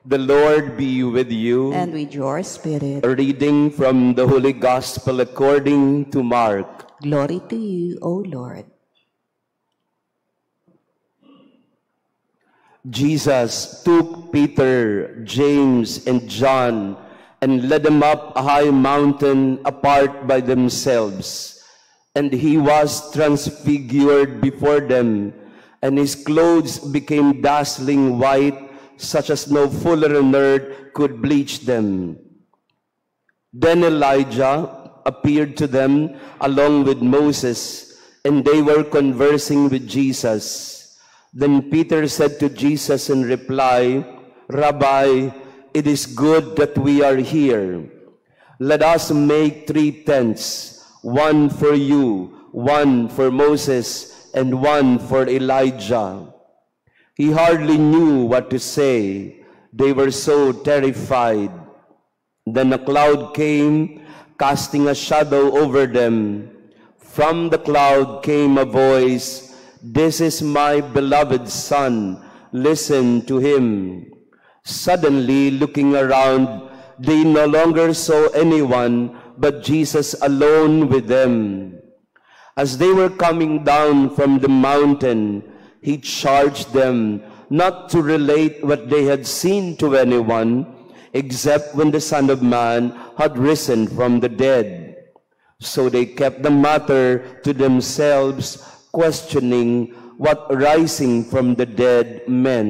The Lord be with you. And with your spirit. A reading from the Holy Gospel according to Mark. Glory to you, O Lord. Jesus took Peter, James, and John and led them up a high mountain apart by themselves. And he was transfigured before them, and his clothes became dazzling white, such as no fuller on earth could bleach them. Then Elijah appeared to them along with Moses, and they were conversing with Jesus. Then Peter said to Jesus in reply, Rabbi, it is good that we are here. Let us make 3 tents, one for you, one for Moses, and one for Elijah. He hardly knew what to say. They were so terrified. Then a cloud came, casting a shadow over them. From the cloud came a voice, This is my beloved Son, listen to him. Suddenly, looking around, they no longer saw anyone but Jesus alone with them. As they were coming down from the mountain, he charged them not to relate what they had seen to anyone, except when the Son of Man had risen from the dead. So they kept the matter to themselves, questioning what rising from the dead meant.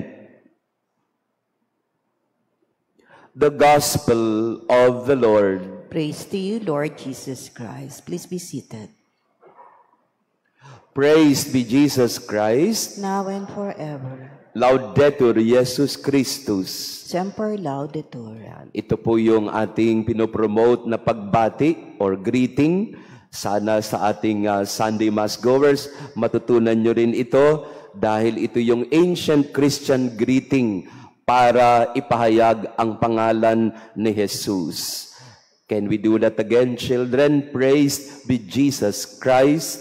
The Gospel of the Lord. Praise to you, Lord Jesus Christ. Please be seated. Praise be Jesus Christ. Now and forever. Laudetur Jesus Christus. Semper Laudetur. Ito po yung ating pinopromote na pagbati or greeting. Sana sa ating Sunday Mass goers, matutunan nyo rin ito dahil ito yung ancient Christian greeting para ipahayag ang pangalan ni Jesus. Can we do that again, children? Praise be Jesus Christ.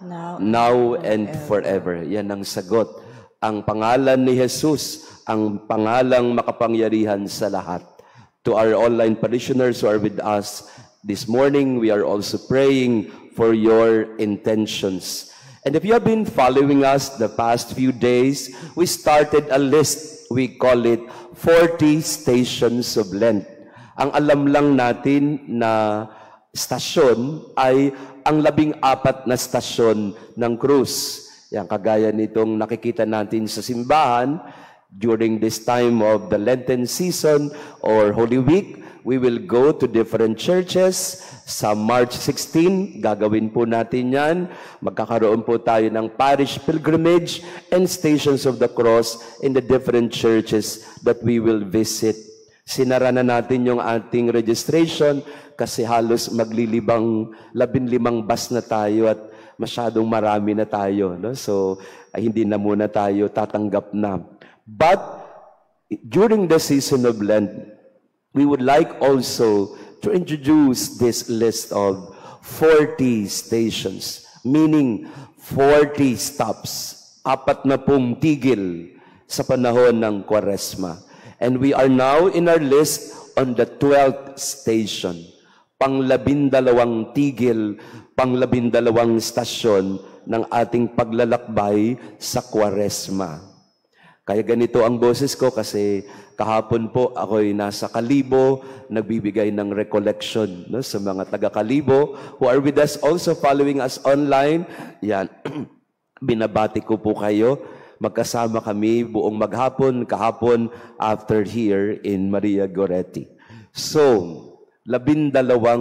Now and forever. Yan ang sagot. Ang pangalan ni Jesus, ang pangalang makapangyarihan sa lahat. To our online parishioners who are with us this morning, we are also praying for your intentions. And if you have been following us the past few days, we started a list. We call it 40 Stations of Lent. Ang alam lang natin na stasyon ay ang 14 na stasyon ng krus. Yan, kagaya nitong nakikita natin sa simbahan during this time of the Lenten season or Holy Week. We will go to different churches. Sa March 16, gagawin po natin yan. Magkakaroon po tayo ng parish pilgrimage and Stations of the Cross in the different churches that we will visit. Sinara na natin yung ating registration kasi halos maglilibang 15 bus na tayo at masyadong marami na tayo. No? So, hindi na muna tayo tatanggap na. But, during the season of Lent, we would like also to introduce this list of 40 stations, meaning 40 stops, 40 tigil sa panahon ng Kwaresma. And we are now in our list on the 12th station. Pang-12 tigil, pang-12 stasyon ng ating paglalakbay sa Kwaresma. Kaya ganito ang boses ko kasi kahapon po ako'y nasa Kalibo, nagbibigay ng recollection sa mga taga-Kalibo who are with us also following us online. Yan, binabati ko po kayo. Magkasama kami buong maghapon, kahapon, after here in Maria Goretti. So, 12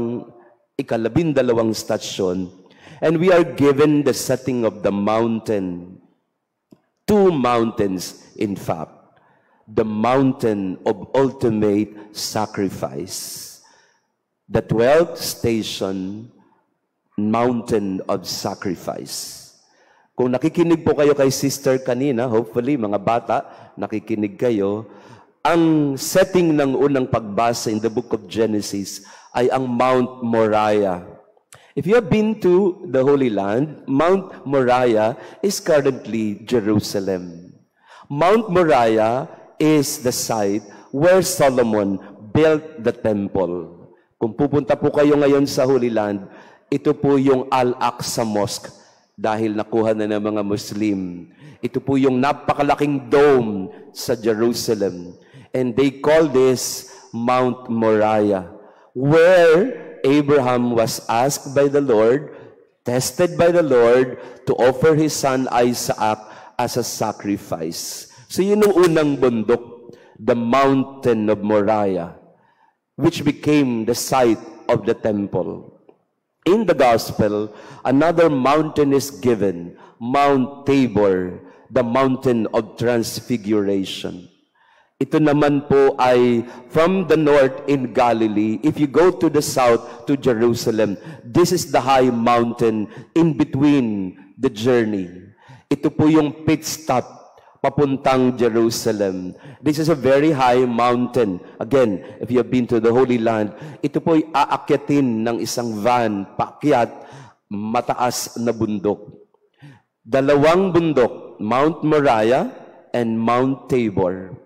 stasyon, and we are given the setting of the mountain. 2 mountains, in fact. The mountain of ultimate sacrifice. The 12th station, mountain of sacrifice. Kung nakikinig po kayo kay sister kanina, hopefully mga bata, nakikinig kayo, ang setting ng unang pagbasa in the book of Genesis ay ang Mount Moriah. If you have been to the Holy Land, Mount Moriah is currently Jerusalem. Mount Moriah is the site where Solomon built the temple. Kung pupunta po kayo ngayon sa Holy Land, ito po yung Al-Aqsa Mosque dahil nakuha na ng mga Muslim. Ito po yung napakalaking dome sa Jerusalem. And they call this Mount Moriah, where Abraham was asked by the Lord, tested by the Lord, to offer his son Isaac as a sacrifice. So yun ang unang bundok, the mountain of Moriah, which became the site of the temple. In the gospel, another mountain is given, Mount Tabor, the mountain of transfiguration. Ito naman po ay from the north in Galilee. If you go to the south, to Jerusalem, this is the high mountain in between the journey. Ito po yung pit stop papuntang Jerusalem. This is a very high mountain. Again, if you have been to the Holy Land, ito po ay aakyatin ng isang van, paakyat, mataas na bundok. Dalawang bundok, Mount Moriah and Mount Tabor.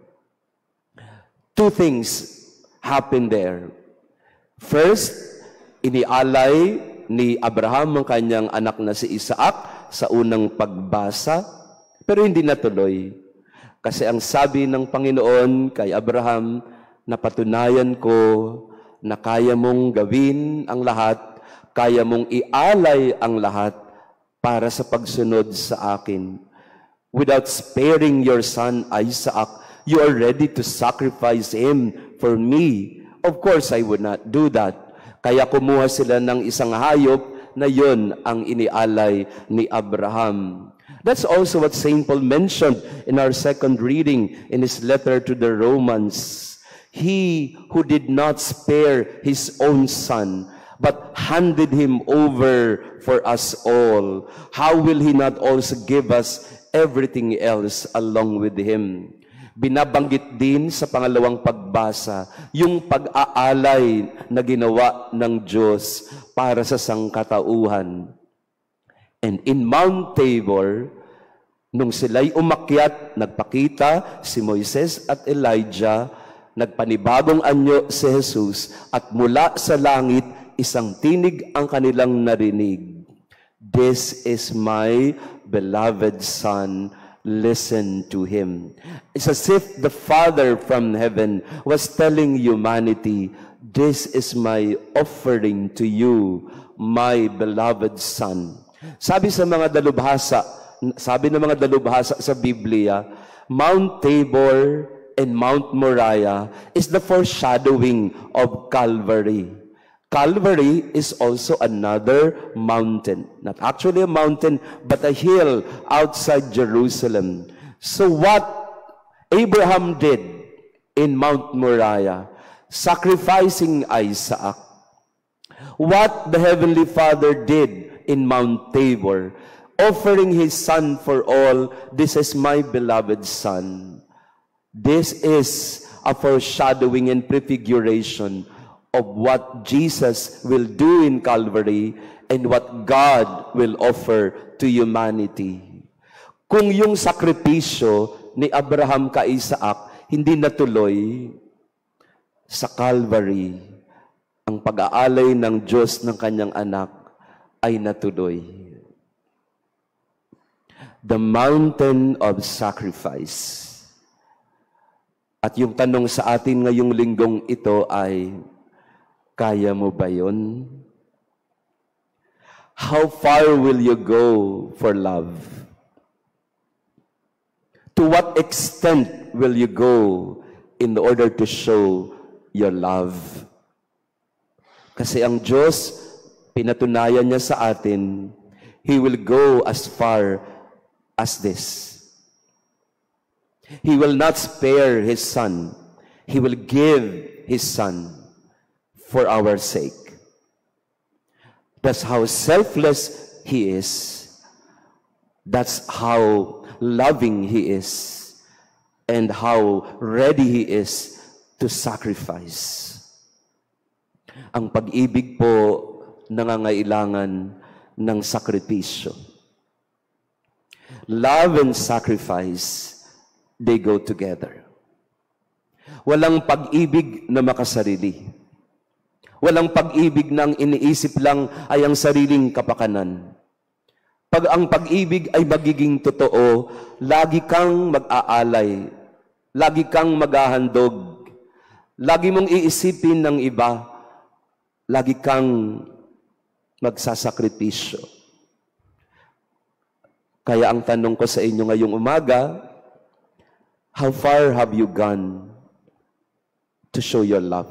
Two things happened there. First, inialay ni Abraham ang kanyang anak na si Isaac sa unang pagbasa, pero hindi natuloy. Kasi ang sabi ng Panginoon kay Abraham, napatunayan ko na kaya mong gawin ang lahat, kaya mong ialay ang lahat para sa pagsunod sa akin. Without sparing your son Isaac, you are ready to sacrifice him for me. Of course, I would not do that. Kaya kumuha sila ng isang hayop na yon ang inialay ni Abraham. That's also what St. Paul mentioned in our second reading in his letter to the Romans. He who did not spare his own son, but handed him over for us all, how will he not also give us everything else along with him? Binabanggit din sa pangalawang pagbasa yung pag-aalay na ginawa ng Diyos para sa sangkatauhan. And in Mount Tabor, nung sila'y umakyat, nagpakita si Moises at Elijah, nagpanibagong anyo si Jesus, at mula sa langit, isang tinig ang kanilang narinig. This is my beloved Son, listen to him. It's as if the Father from heaven was telling humanity, this is my offering to you, my beloved Son. Sabi ng mga dalubhasa sa Biblia, Mount Tabor and Mount Moriah is the foreshadowing of Calvary. Calvary is also another mountain. Not actually a mountain, but a hill outside Jerusalem. So what Abraham did in Mount Moriah, sacrificing Isaac, what the Heavenly Father did in Mount Tabor, offering his son for all, this is my beloved Son. This is a foreshadowing and prefiguration of what Jesus will do in Calvary and what God will offer to humanity. Kung yung sakripisyo ni Abraham kay Isaac hindi natuloy, sa Calvary, ang pag-aalay ng Diyos ng kanyang anak ay natuloy. The mountain of sacrifice. At yung tanong sa atin ngayong linggong ito ay, kaya mo ba yun? How far will you go for love? To what extent will you go in order to show your love? Kasi ang Diyos, pinatunayan niya sa atin, He will go as far as this. He will not spare His Son. He will give His Son for our sake. That's how selfless He is. That's how loving He is. And how ready He is to sacrifice. Ang pag-ibig po nangangailangan ng sakripisyo. Love and sacrifice, they go together. Walang pag-ibig na makasarili. Walang pag-ibig na ang iniisip lang ay ang sariling kapakanan. Pag ang pag-ibig ay magiging totoo, lagi kang mag-aalay, lagi kang maghahandog, lagi mong iisipin ng iba, lagi kang magsasakripisyo. Kaya ang tanong ko sa inyo ngayong umaga, how far have you gone to show your love?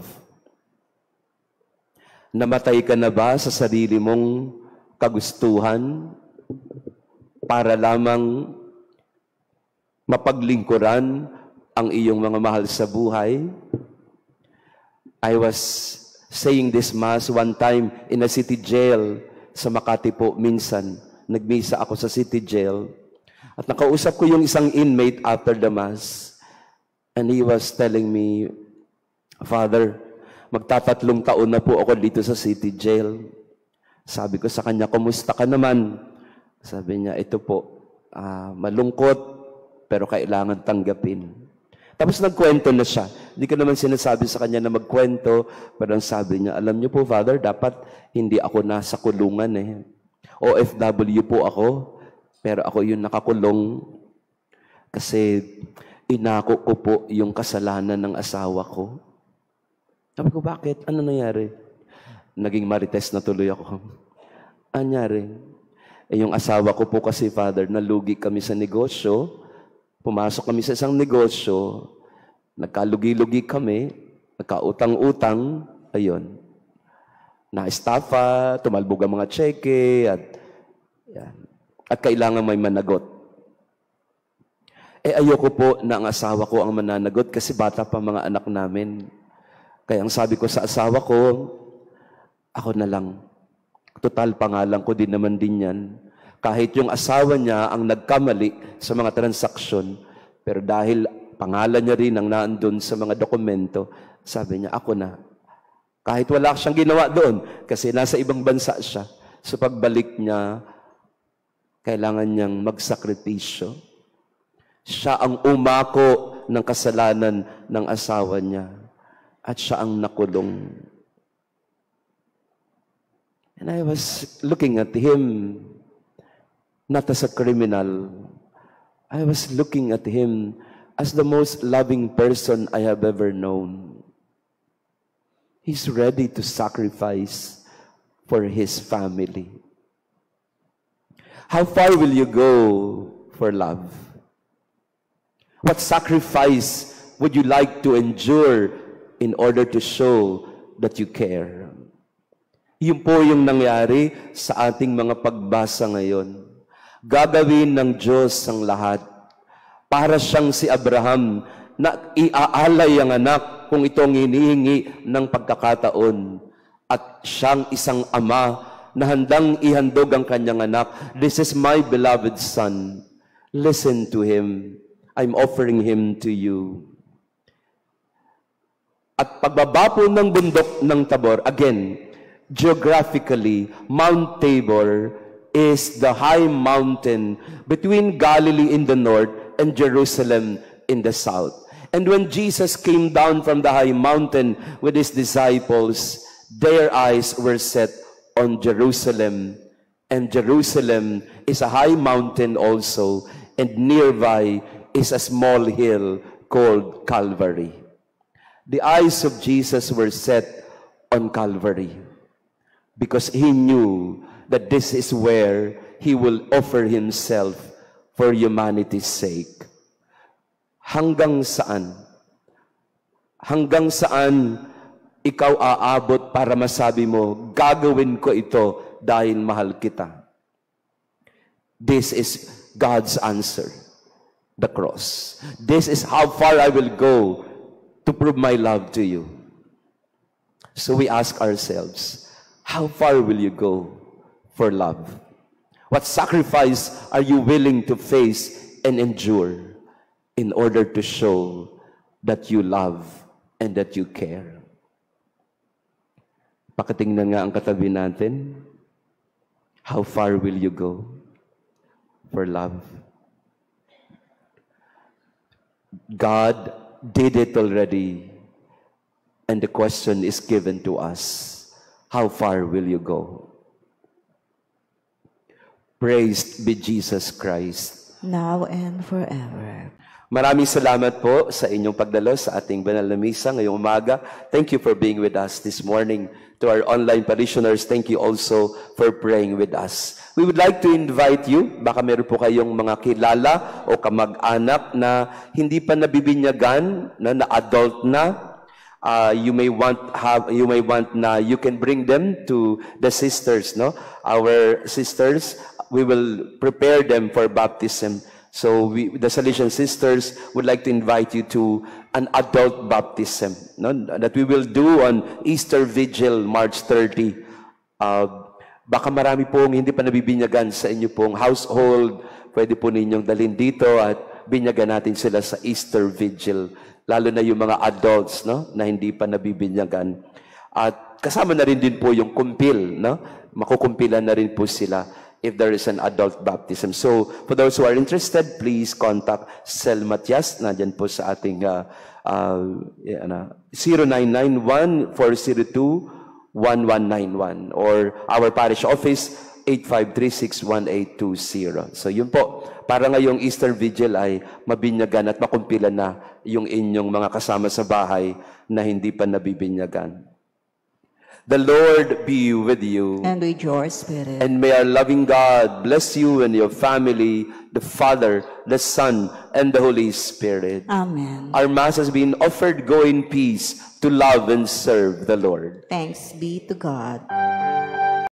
Namatay ka na ba sa sarili mong kagustuhan para lamang mapaglingkuran ang iyong mga mahal sa buhay? I was saying this mass one time in a city jail sa Makati po. Minsan, nagmisa ako sa city jail. At nakausap ko yung isang inmate after the mass. And he was telling me, Father, magtatatlong taon na po ako dito sa city jail. Sabi ko sa kanya, kumusta ka naman? Sabi niya, ito po, malungkot, pero kailangan tanggapin. Tapos nagkwento na siya. Hindi ko naman sinasabi sa kanya na magkwento, pero ang sabi niya, alam niyo po, Father, dapat hindi ako nasa kulungan eh. OFW po ako, pero ako yung nakakulong kasi inako ko po yung kasalanan ng asawa ko. Sabi ko, bakit? Ano nangyari? Naging marites na tuloy ako. Ano nangyari? Yung asawa ko po kasi, Father, nalugi kami sa negosyo. Pumasok kami sa isang negosyo, nagkalugi-lugi kami, nagkautang-utang, ayun. Na-estafa, tumalbog ang mga cheque, at kailangan may managot. Ayoko po na ang asawa ko ang mananagot kasi bata pa mga anak namin. Kaya ang sabi ko sa asawa ko, ako na lang. Total, pangalan ko din naman din yan. Kahit yung asawa niya ang nagkamali sa mga transaksyon, pero dahil pangalan niya rin ang naandun sa mga dokumento, sabi niya, ako na. Kahit wala siyang ginawa doon, kasi nasa ibang bansa siya. So pagbalik niya, kailangan niyang magsakripisyo. Siya ang umako ng kasalanan ng asawa niya. At siya ang nakulong. And I was looking at him, not as a criminal. I was looking at him as the most loving person I have ever known. He's ready to sacrifice for his family. How far will you go for love? What sacrifice would you like to endure in order to show that you care? Yun po yung nangyari sa ating mga pagbasa ngayon. Gagawin ng Diyos ang lahat. Para siyang si Abraham na iaalay ang anak kung itong hinihingi ng pagkakataon. At siyang isang ama na handang ihandog ang kanyang anak. This is my beloved son. Listen to him. I'm offering him to you. At pagbaba po ng bundok ng Tabor, again, geographically, Mount Tabor is the high mountain between Galilee in the north and Jerusalem in the south. And when Jesus came down from the high mountain with his disciples, their eyes were set on Jerusalem. And Jerusalem is a high mountain also, and nearby is a small hill called Calvary. The eyes of Jesus were set on Calvary, because he knew that this is where he will offer himself for humanity's sake. Hanggang saan? Hanggang saan ikaw aabot para masabi mo, gagawin ko ito dahil mahal kita? This is God's answer, the cross. This is how far I will go to prove my love to you. So we ask ourselves, how far will you go for love? What sacrifice are you willing to face and endure in order to show that you love and that you care? Pakitingnan nga ang katabi natin. How far will you go for love? God did it already. And the question is given to us, how far will you go? Praised be Jesus Christ. Now and forever. Maraming salamat po sa inyong pagdalo sa ating banal na misa ngayong umaga. Thank you for being with us this morning. To our online parishioners, thank you also for praying with us. We would like to invite you, baka meron po kayong mga kilala o kamag-anak na hindi pa nabibinyagan, na adult na. You may want na you can bring them to the sisters, no? Our sisters, we will prepare them for baptism. So the Salesian sisters would like to invite you to an adult baptism, no? That we will do on Easter Vigil, March 30. Baka marami pong hindi pa nabibinyagan sa inyo pong household. Pwede po ninyong dalhin dito at binyagan natin sila sa Easter Vigil. Lalo na yung mga adults, no, na hindi pa nabibinyagan. At kasama na rin din po yung kumpil, no? Makukumpilan na rin po sila if there is an adult baptism. So, for those who are interested, please contact Sel Matias. Nandyan po sa ating 0991-402-1191 or our parish office, 8536-1820. So, yun po. Para ngayong Easter Vigil ay mabinyagan at makumpilan na yung inyong mga kasama sa bahay na hindi pa nabibinyagan. The Lord be with you. And with your spirit. And may our loving God bless you and your family, the Father, the Son, and the Holy Spirit. Amen. Our Mass has been offered. Go in peace to love and serve the Lord. Thanks be to God.